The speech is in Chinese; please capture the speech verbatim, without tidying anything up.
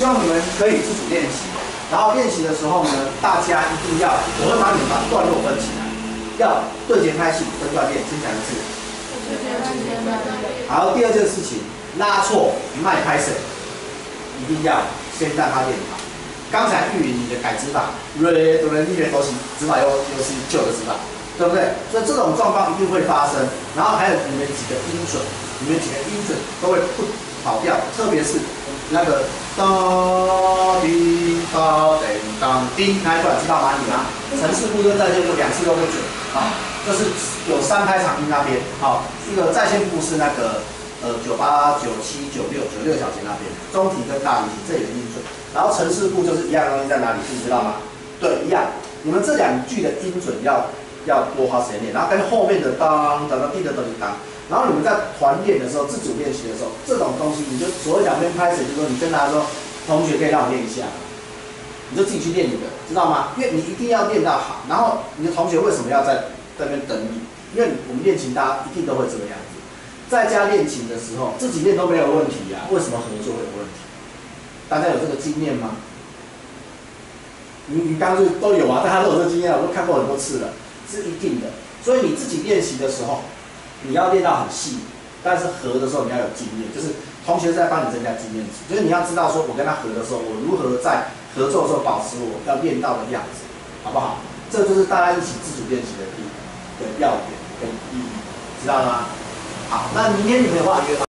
希望你们可以自主练习，然后练习的时候呢，大家一定要，我会帮你们把段落分起来，要对节拍器分段练，先讲一次。好，第二件事情，拉错卖拍手，一定要先让他练好。刚才玉云你的改指法，瑞哆来咪瑞哆西，指法又又是旧的指法，对不对？所以这种状况一定会发生。然后还有你们几个音准，你们几个音准都会不跑调，特别是那个哒滴哒叮当叮那一段，知道吗？你吗？城市部跟在线部两次都会准，好，这是有三拍长音那边，好，一个在线部是那个呃九八九七九六九六小节那边，中提跟大提这里的音准，然后城市部就是一样的东西在哪里，你知道吗？对，一样，你们这两句的音准要要多花时间练，然后跟后面的当当当滴的当当。然后你们在团练的时候、自主练习的时候，这种东西你就所谓两边拍谁，就说你跟他说，同学可以让我练一下，你就自己去练你的，知道吗？因为你一定要练到好。然后你的同学为什么要在那边等你？因为我们练琴大家一定都会这个样子，在家练琴的时候自己练都没有问题啊，为什么合作会有问题？大家有这个经验吗？你你刚刚就都有啊，大家都有这个经验，我都看过很多次了，是一定的。所以你自己练习的时候。你要练到很细，但是合的时候你要有经验，就是同学在帮你增加经验值，就是你要知道说我跟他合的时候，我如何在合作的时候保持我要练到的样子，好不好？这就是大家一起自主练习的地的要点跟意义，知道了吗？好，那明天你们有话约。